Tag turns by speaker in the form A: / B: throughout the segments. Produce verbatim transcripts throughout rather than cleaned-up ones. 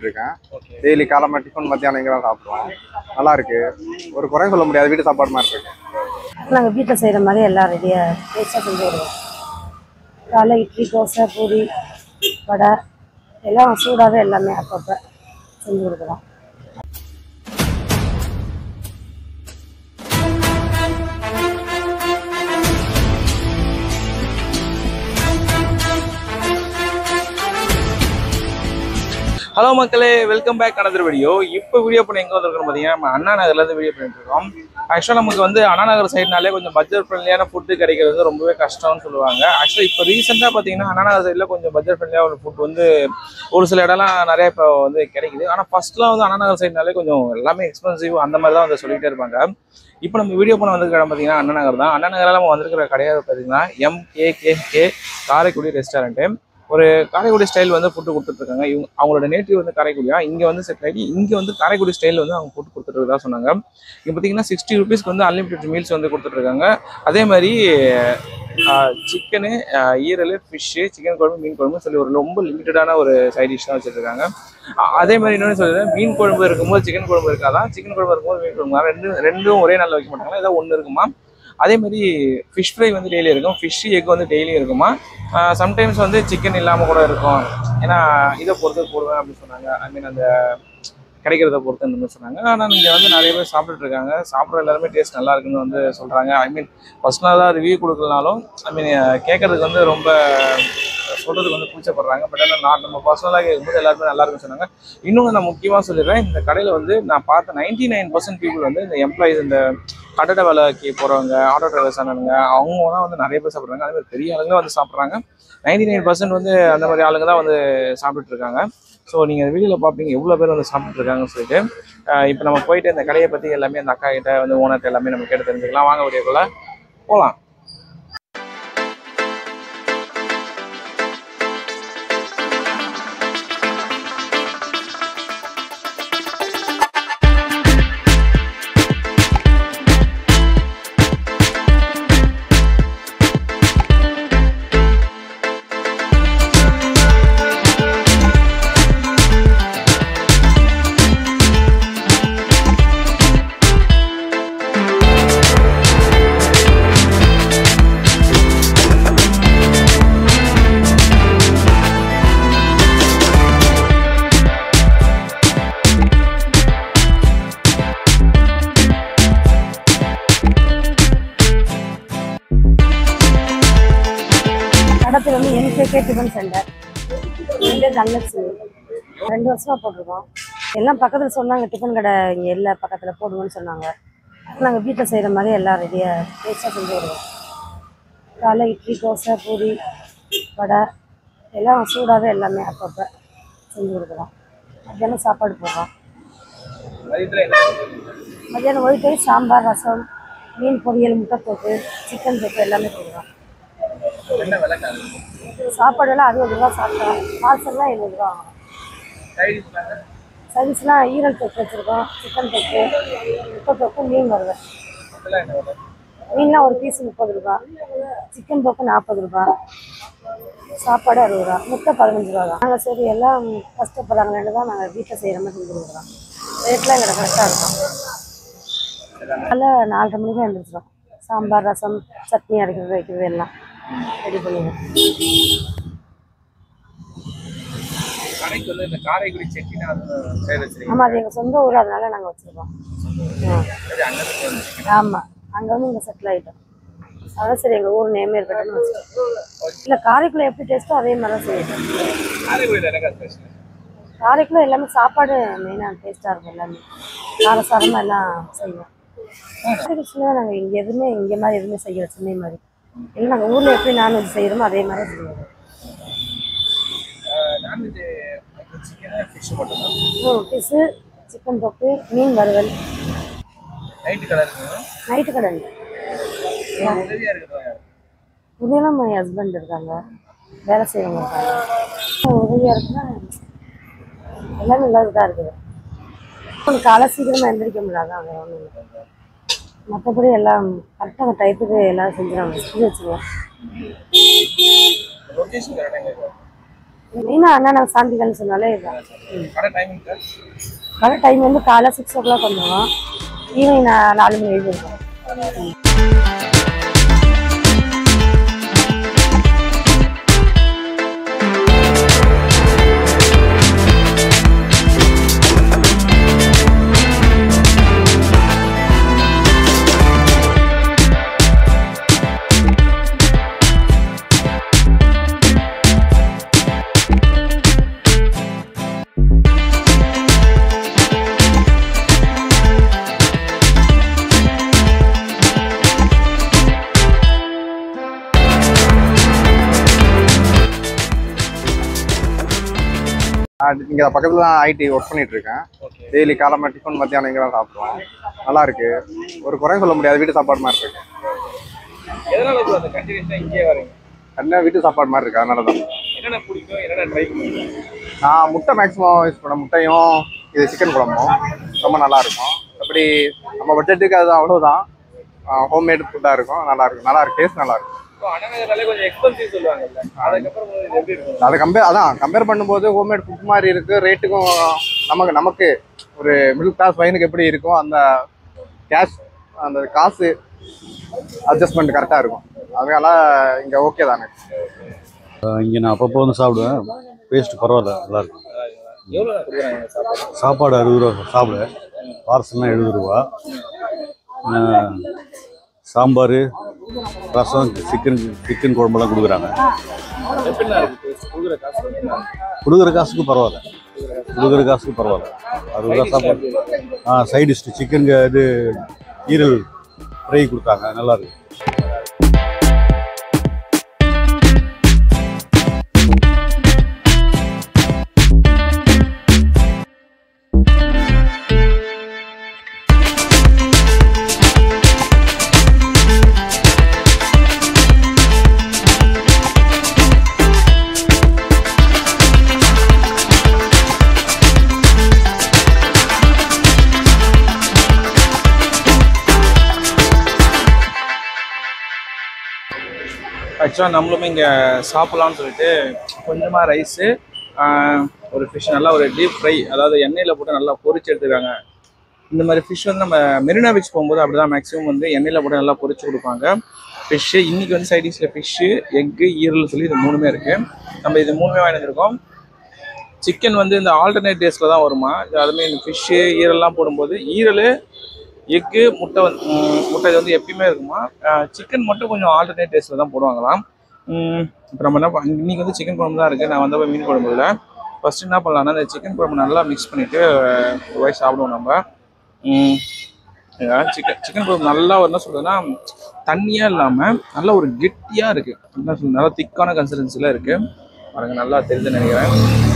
A: இருக்கேன். டெய்லி காலைல டிஃபன் மத்தியானம் இங்கே தான் சாப்பிடுவோம். நல்லா இருக்கு, ஒரு குறை சொல்ல முடியாது, வீட்டு சாப்பாடு மாதிரி இருக்கு.
B: நாங்கள் வீட்டில் செய்கிற மாதிரி எல்லாம் ரெடியாக டேஸ்ட்டாக செஞ்சு விடுவோம். காலை இட்லி, தோசை, பூரி, வடை எல்லாம் சூடாகவே எல்லாமே அப்பப்போ செஞ்சு கொடுக்குறோம்.
C: ஹலோ மக்களே, வெல்கம் பேக் அனதர் வீடியோ. இப்போ வீடியோ பண்ணி எங்கே வந்துருக்கோம் பார்த்தீங்கன்னா, நம்ம அண்ணா நகர்லேருந்து வீடியோ பண்ணிட்டு இருக்கோம். ஆக்சுவலாக நமக்கு வந்து அண்ணா நகர் சைட்னாலே கொஞ்சம் பட்ஜெட் ஃப்ரெண்ட்லியான ஃபுட்டு கிடைக்கிறது வந்து ரொம்பவே கஷ்டம்னு சொல்லுவாங்க. ஆக்சுவலாக இப்போ ரீசெண்டாக பார்த்தீங்கன்னா அண்ணா நகர் சைடில் கொஞ்சம் பட்ஜெட் ஃப்ரெண்ட்லியாக ஒரு ஃபுட் வந்து ஒரு சில இடம்லாம் நிறைய இப்போ வந்து கிடைக்குது. ஆனால் ஃபர்ஸ்ட்லாம் வந்து அண்ணா நகர் சைட்னாலே கொஞ்சம் எல்லாமே எக்ஸ்பென்சிவ் அந்த மாதிரி தான் வந்து சொல்லிகிட்டே இருப்பாங்க. இப்போ நம்ம வீடியோ பண்ண வந்திருக்க இடம் பார்த்தீங்கன்னா அண்ணா நகர் தான். அண்ணா நகரில் நம்ம வந்திருக்கிற கடையாக பார்த்தீங்கன்னா M K K K Karaikudi restaurant. ஒரு காரைக்குடி ஸ்டைல் வந்து ஃபுட்டு கொடுத்துட்ருக்காங்க. இவங்க அவங்களோட நேட்டிவ் வந்து காரைக்குடியா, இங்கே வந்து செட் ஆகி இங்கே வந்து காரைக்குடி ஸ்டைல் வந்து அவங்க ஃபுட்டு கொடுத்துட்ருக்கதா சொன்னாங்க. இங்கே பார்த்தீங்கன்னா சிக்ஸ்டி ருபீஸ்க்கு வந்து அன்லிமிட்டட் மீல்ஸ் வந்து கொடுத்துட்ருக்காங்க. அதே மாதிரி சிக்கனு, ஈரல், ஃபிஷ்ஷு, சிக்கன் குழம்பு, மீன் குழம்பு சொல்லி ஒரு ரொம்ப லிமிட்டடான ஒரு சைட் டிஷ் தான் வச்சுருக்காங்க. அதே மாதிரி இன்னொன்று சொல்லிடுறேன், மீன் குழம்பு இருக்கும்போது சிக்கன் குழம்பு இருக்காதான், சிக்கன் குழம்பு இருக்கும்போது மீன் குழம்பு ரெண்டு ரெண்டும் ஒரே நாளில் வைக்க மாட்டாங்களா, ஏதாவது ஒன்று இருக்குமா. அதே மாதிரி ஃபிஷ் ஃப்ரை வந்து டெய்லி இருக்கும், ஃபிஷ் எக் வந்து டெய்லி இருக்குமா. சம்டைம்ஸ் வந்து சிக்கன் இல்லாமல் கூட இருக்கும், ஏன்னா இதை பொறுத்து போடுவேன் அப்படின்னு சொன்னாங்க. ஐ மீன் அந்த கிடைக்கிறத பொறுத்து அந்த மாதிரி சொன்னாங்க. ஆனால் இங்கே வந்து நிறைய பேர் சாப்பிட்டுட்டு இருக்காங்க. சாப்பிட்ற எல்லாருமே டேஸ்ட் நல்லா இருக்குன்னு வந்து சொல்கிறாங்க. ஐ மீன் பர்சனலாக ரிவ்யூ கொடுக்கலனாலும் ஐ மீன் கேட்கறதுக்கு வந்து ரொம்ப சொல்கிறதுக்கு வந்து கூச்சப்படுறாங்க. பட் ஆனால் நான் நம்ம பர்சனலாக கேட்கும்போது எல்லாருமே நல்லா இருக்குன்னு சொன்னாங்க. இன்னொன்று நான் முக்கியமாக சொல்லிடுறேன், இந்த கடையில் வந்து நான் பார்த்த நைன்டி நைன் பர்சன்ட் பீப்புள் வந்து இந்த எம்ப்ளாயிஸ், இந்த கட்டட வேலைக்கு போகிறவங்க, ஆட்டோ டிரைவர்ஸ் ஆனவங்க, அவங்க தான் வந்து நிறைய பேர் சாப்பிட்றாங்க. அதே மாதிரி பெரிய ஆளுங்க வந்து சாப்பிட்றாங்க. நைன்டி நைன் பர்சன்ட் வந்து அந்த மாதிரி ஆளுங்க தான் வந்து சாப்பிட்டுட்டு இருக்காங்க. ஸோ நீங்கள் வீடியோவில் பார்ப்பீங்க எவ்வளோ பேர் வந்து சாப்பிட்டு இருக்காங்கன்னு சொல்லிட்டு. இப்போ நம்ம போயிட்டு இந்த கடையை பற்றி எல்லாமே அந்த அக்கா கிட்ட வந்து ஓனர்கிட்ட எல்லாமே நம்ம கேட்டு தெரிஞ்சுக்கலாம். வாங்க வீடியோக்குள்ள போகலாம்.
B: படத்தில் வந்து M K K tiffin centre ரெண்டு தங்கச்சி ரெண்டு வருஷமாக போட்டிருக்கோம். எல்லாம் பக்கத்தில் சொன்னாங்க டிஃபன் கடை இங்கே எல்லா பக்கத்தில் போடுவோன்னு சொன்னாங்க. நாங்கள் வீட்டில் செய்கிற மாதிரி எல்லாம் ரெடியாக டேஸ்ட்டாக செஞ்சு விடுவோம். காலை இட்லி, தோசை, பூரி, வடை எல்லாம் சூடாகவே எல்லாமே அப்பப்போ செஞ்சு கொடுக்குறோம். மத்தியானம் சாப்பாடு போடுறோம். மத்தியானம் ஒயிட் ரைஸ், சாம்பார், ரசம், மீன் பொரியல், முட்டை தொக்கு, சிக்கன் தொக்கு எல்லாமே கொடுக்குறோம். சாப்பாடு எல்லாம் அறுபது ரூபா சாப்பிட்டோம். பார்சல்லாம் எழுபது ரூபா ஆகும். சைடிஷ்லாம் ஈரல் தொக்கு வச்சுருக்கோம், சிக்கன் தொக்கு, முட்டை தொக்கு, மீன் வருவேன். மீன்லாம் ஒரு பீஸ் முப்பது ரூபா, சிக்கன் தொக்கு நாற்பது ரூபா, சாப்பாடு அறுபது ரூபா, முட்டை பதினஞ்சு ரூபா தான். நாங்கள் சரி எல்லாம் கஷ்டப்படுறாங்களேன்னு தான் நாங்கள் வீட்டில் செய்கிற மாதிரி செஞ்சு கொடுக்குறோம். ரேட்லாம் எங்களுக்கு கரெக்டாக இருக்கும். அதனால் நாலரை மணிக்கு எழுந்திரிச்சிடும். சாம்பார், ரசம், சட்னி அரைக்கிறது வைக்கிறது எல்லாம் ரெடி பண்ணுவோம். ஆமாம், அது எங்கள் சொந்த ஊர், அதனால நாங்கள் வச்சுருக்கோம். ஆமாம், அங்கே வந்து இங்கே செட்டில் ஆகிட்டோம். அதான் சரி எங்கள் ஊர் நேமே இருக்கட்டும்னு வச்சுருக்கோம். இல்லை, காரைக்குடி எப்படி டேஸ்ட்டோ அதே மாதிரி தான் செய்யணும். காரைக்குடி எல்லாமே சாப்பாடு மெயினாக டேஸ்ட்டாக இருக்கும். எல்லாமே காரசாரமாக எல்லாம் செய்வோம். காரைக்குடியில் நாங்கள் இங்கே எதுவுமே இங்கே மாதிரி எதுவுமே செய்யலை. சென்னை மாதிரி இல்லை, நாங்கள் ஊரில் எப்படி நான்வெஜ் செய்கிறோமோ அதே மாதிரி செய்வோம். ஃபிஷ்ஷு, சிக்கன் தொக்கு, மீன் வறுவல். நைட்டு கடை உதவியெல்லாம் என் ஹஸ்பண்ட் இருக்காங்க, வேலை செய்கிறவங்க இருக்காங்க. உதவியாக இருக்குன்னா எல்லாமே நல்லது தான் இருக்குது. ஒன்று காலை சீக்கிரமாக எந்திரிக்க முடியாது, அங்கே ஒன்றும் இல்லை. மற்றபடி எல்லாம் கரெக்டாக டைப்புக்கு எல்லாம் செஞ்சுருவாங்க. செஞ்சு வச்சுருவோம். மெயினாக அண்ணா நான் சாந்திகள்னு சொன்னாலே இதுதான்.
C: கடை டைமிங் சார்?
B: கடை டைம் வந்து காலை சிக்ஸ் ஓ கிளாக் வந்துடுவோம், ஈவினிங் நான் நாலு மணி வரைக்கும் இருக்கோம்.
A: இங்கே பக்கத்தில் தான் ஐடி ஒர்க் பண்ணிட்டு இருக்கேன். டெய்லி காலமாக டிஃபன் மத்தியானம் இங்கே தான் சாப்பிடுவோம். நல்லா இருக்கு, ஒரு குறையும் சொல்ல முடியாது. வீட்டு சாப்பாடு மாதிரி இருக்கு.
C: எதனால அந்த கண்டினியூஸாக இங்கே வரீங்க?
A: கண்டிப்பாக வீட்டு சாப்பாடு மாதிரி இருக்கு, அதனால தான்.
C: என்னென்ன பிடிக்கும், என்னென்ன ட்ரை பண்ணுவீங்க?
A: நான் முட்டை மேக்ஸிமம் யூஸ் பண்ணேன். முட்டையும் இது சிக்கன் குழம்பும் ரொம்ப நல்லா இருக்கும். அப்படி நம்ம பட்ஜெட்டுக்கு அது அவ்வளோதான். ஹோம்மேட் ஃபுட்டாக இருக்கும், நல்லா இருக்கும். நல்லா இருக்கு, டேஸ்ட் நல்லா இருக்கும். அதை கம்பேர் அதான் கம்பேர் பண்ணும்போது ஹோம்மேட் ஃபுட் மாதிரி இருக்கு. ரேட்டுக்கும் நமக்கு நமக்கு ஒரு மிடில் கிளாஸ் பையனுக்கு எப்படி இருக்கும் அந்த கேஷ் அந்த காசு அட்ஜஸ்ட்மெண்ட் கரெக்டாக இருக்கும். அதனால இங்கே ஓகே தானே.
D: இங்கே நான் அப்பப்போ வந்து சாப்பிடுவேன். டேஸ்ட் பரவாயில்ல, நல்லா இருக்கும். சாப்பாடு அறுபது ரூபா சாப்பிடுவேன். பார்சல்லாம் எழுபது ரூபா. சாம்பார், ரசம், சிக்கன் சிக்கன் குழம்புலாம் கொடுக்குறாங்க. கொடுக்குற காசுக்கு பரவாயில்ல, கொடுக்குற காசுக்கு பரவாயில்ல. அறுபது ரூபா சாப்பாடு. ஆ சைட் டிஷ் சிக்கன் இது ஈரல் ஃப்ரை கொடுத்தாங்க, நல்லா இருக்கு.
C: ஆக்சுவலாக நம்மளுமே இங்கே சாப்பிட்லான்னு சொல்லிட்டு கொஞ்சமாக ரைஸு, ஒரு ஃபிஷ், நல்லா ஒரு டீப் ஃப்ரை, அதாவது எண்ணெயில் போட்டு நல்லா பொரிச்சு எடுத்துக்காங்க. இந்த மாதிரி ஃபிஷ் வந்து நம்ம மெரினா பீச் போகும்போது அப்படி தான் மேக்ஸிமம் வந்து எண்ணெயில் போட்டு நல்லா பொரிச்சு கொடுப்பாங்க ஃபிஷ்ஷு. இன்றைக்கி வந்து சைடிஷில் ஃபிஷ்ஷு, எக்கு, ஈரல் சொல்லி இது மூணுமே இருக்குது. நம்ம இது மூணுமே வாங்கி வந்துருக்கோம். சிக்கன் வந்து இந்த ஆல்டர்னேட் டேஸில் தான் வருமா. அதுமாதிரி இந்த ஃபிஷ்ஷு ஈரல்லாம் போடும்போது ஈரல், எக்கு, முட்டை வந்து முட்டை இது வந்து எப்பயுமே இருக்குமா. சிக்கன் மட்டும் கொஞ்சம் ஆல்டர்னேட் டேஸ்ட்டில் தான் போடுவாங்களாம். இப்போ நம்ம என்ன இன்றைக்கி வந்து சிக்கன் குழம்பு தான் இருக்குது. நான் வந்தப்போ மீன் குழம்பு இல்லை. ஃபஸ்ட்டு என்ன பண்ணலான்னா இந்த சிக்கன் குழம்பு நல்லா மிக்ஸ் பண்ணிவிட்டு ஒரு வாய் சாப்பிடுவோம் நம்ம. சிக்கன் சிக்கன் குழம்பு நல்லா என்ன சொல்கிறதுன்னா தண்ணியாக இல்லாமல் நல்லா ஒரு கெட்டியாக இருக்குது. என்ன சொல்றது, நல்லா திக்கான கன்சிஸ்டன்சியில் இருக்குது. பாருங்க, நல்லா தெரியுதுன்னு நினைக்கிறேன்.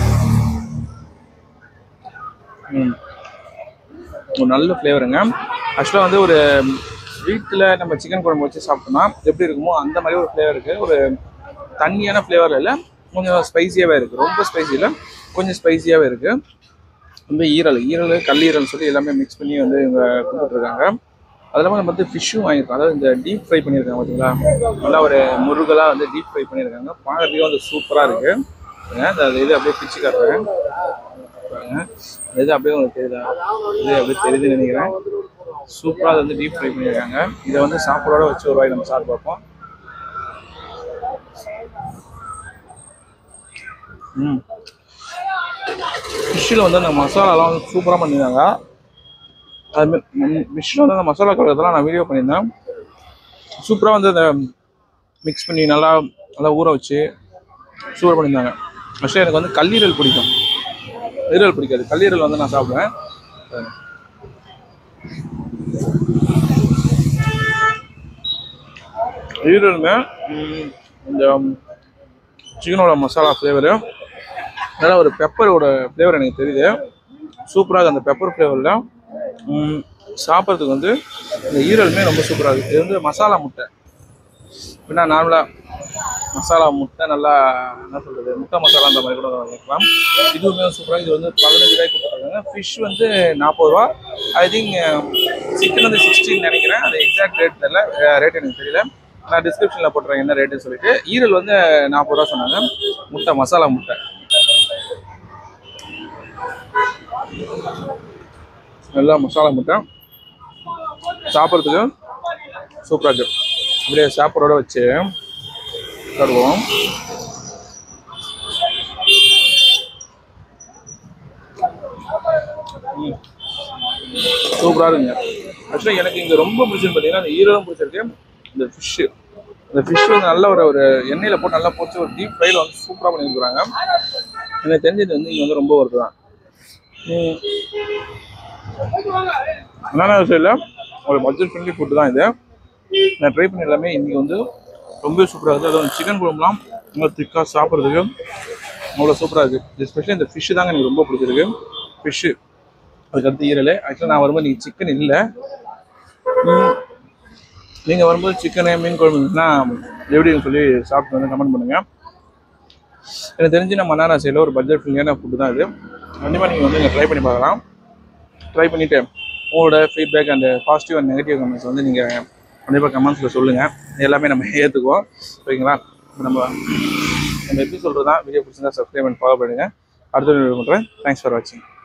C: ம் ஒரு நல்ல ஃப்ளேவருங்க. ஆக்சுவலாக வந்து ஒரு வீட்டில் நம்ம சிக்கன் குழம்பு வச்சு சாப்பிட்டோம்னா எப்படி இருக்குமோ அந்த மாதிரி ஒரு ஃப்ளேவர் இருக்குது. ஒரு தண்ணியான ஃப்ளேவர் இல்லை, கொஞ்சம் ஸ்பைஸியாகவே இருக்குது. ரொம்ப ஸ்பைசி இல்லை, கொஞ்சம் ஸ்பைஸியாகவே இருக்குது. வந்து ஈரல் ஈரல் கல்லீரல் சொல்லி எல்லாமே மிக்ஸ் பண்ணி வந்து இவங்க கொடுத்துட்ருக்காங்க. அது இல்லாமல் நம்ம வந்து ஃபிஷ்ஷும் வாங்கியிருக்கோம். அதாவது இந்த டீப் ஃப்ரை பண்ணியிருக்காங்க பார்த்தீங்களா, நல்லா ஒரு முருகலாக வந்து டீப் ஃப்ரை பண்ணியிருக்காங்க. பார்க்குறதுக்கே வந்து சூப்பராக இருக்குது. அந்த இது அப்படியே பிச்சு காட்டுறேன் பாருங்க. இது அப்படியே உங்களுக்கு தெரியுதா, இது அப்படியே தெரியுதுன்னு நினைக்கிறேன். சூப்பராக அதை வந்து டீப் ஃப்ரை பண்ணியிருக்காங்க. இதை வந்து சாப்பாடோட வச்சு ஒரு வாய் நம்ம சாப்பிட்டு பார்ப்போம். ம் ஃபிஷ்ஷில் வந்து அந்த மசாலாலாம் வந்து சூப்பராக பண்ணியிருந்தாங்க. அதுமாதிரி ஃபிஷ்ஷில் வந்து அந்த மசாலா கலர்லாம் நான் வீடியோ பண்ணியிருந்தேன். சூப்பராக வந்து அதை மிக்ஸ் பண்ணி நல்லா நல்லா ஊற வச்சு சூப்பராக பண்ணியிருந்தாங்க. ஆக்சுவலாக எனக்கு வந்து கல்லீரல் பிடிக்கும், ஈரல் பிடிக்காது. கல்லீரல் வந்து நான் சாப்பிடுவேன். ஈரலுமே இந்த சிக்கனோட மசாலா ஃப்ளேவரு, நல்லா ஒரு பெப்பரோட ஃப்ளேவர் எனக்கு தெரியுது. சூப்பராக அந்த பெப்பர் ஃப்ளேவரில் சாப்பிட்றதுக்கு வந்து இந்த ஈரலுமே ரொம்ப சூப்பராக இருக்குது. இது வந்து மசாலா முட்டை. அப்படின்னா நார்மலாக மசாலா முட்டை நல்லா என்ன சொல்கிறது, முட்டை மசாலா அந்த மாதிரி கூட வாங்கிக்கலாம். இதுவுமே சூப்பராக. இது வந்து பதினஞ்சு ரூபாய்க்கு கொடுத்துருக்காங்க. ஃபிஷ் வந்து நாற்பது ரூபா. ஐ திங்க் சிக்கன் வந்து சிக்ஸ்டின்னு நினைக்கிறேன். அது எக்ஸாக்ட் ரேட் தெரியல, ரேட் எனக்கு தெரியல. நான் டிஸ்கிரிப்ஷனில் போட்டுறேன் என்ன ரேட்டுன்னு சொல்லிட்டு. ஈரல் வந்து நாற்பது ரூபா சொன்னாங்க. முட்டை மசாலா முட்டை நல்லா மசாலா முட்டை சாப்பிட்றதுக்கு சூப்பராக இருக்குது. அப்படியே சாப்பாடோட வச்சு தருவோம். சூப்பராக இருக்குங்க. ஆக்சுவலாக எனக்கு இங்கே ரொம்ப பிடிச்சது பார்த்தீங்கன்னா அந்த ஈரலும் பிடிச்சிருக்கு. இந்த ஃபிஷ்ஷு இந்த ஃபிஷ் வந்து நல்ல ஒரு ஒரு எண்ணெயில் போட்டு நல்லா போச்சு ஒரு டீப் ஃப்ரைல வந்து சூப்பராக பண்ணி கொடுக்குறாங்க. எனக்கு தெரிஞ்சது வந்து இங்கே வந்து ரொம்ப வருது தான். அண்ணா சைடில் ஒரு பட்ஜெட் ஃப்ரெண்ட்லி ஃபுட்டு தான் இது. நான் ட்ரை பண்ணி எல்லாமே இன்றைக்கி வந்து ரொம்ப சூப்பராக இருக்குது. அதுவும் சிக்கன் குழம்புலாம் நல்லா திக்காக சாப்பிட்றதுக்கு அவ்வளோ சூப்பராக இருக்குது. எஸ்பெஷலி இந்த ஃபிஷ்ஷு தாங்க எனக்கு ரொம்ப பிடிச்சிருக்கு. ஃபிஷ்ஷு அதுக்கடுத்து ஈரல். ஆக்சுவலாக நான் வரும்போது நீங்கள் சிக்கன் இல்லை, நீங்கள் வரும்போது சிக்கனு மீன் குழம்பு இருந்துச்சுன்னா எப்படின்னு சொல்லி சாப்பிட்டு வந்து கமெண்ட் பண்ணுங்கள். எனக்கு தெரிஞ்சு நம்ம அண்ணா சைடில் ஒரு பட்ஜெட் ஃப்ரெண்ட்லியான ஃபுட்டு தான் இது. கண்டிப்பாக நீங்கள் வந்து இங்கே ட்ரை பண்ணி பார்க்கலாம். ட்ரை பண்ணிவிட்டு உங்களோட feedback and positive and negative comments வந்து நீங்கள் கண்டிப்பாக கமெண்ட்ஸில் சொல்லுங்கள். எல்லாமே நம்ம ஏற்றுக்குவோம். ஓகேங்களா? நம்ம நம்ம எப்படி சொல்கிறது தான் வீடியோ பிடிச்சிருந்தா சப்ஸ்கிரைப் பண்ணி ஃபாலோ பண்ணுங்கள். அடுத்த வீடியோ பண்ணுறேன். தேங்க்ஸ் ஃபார் வாட்சிங்.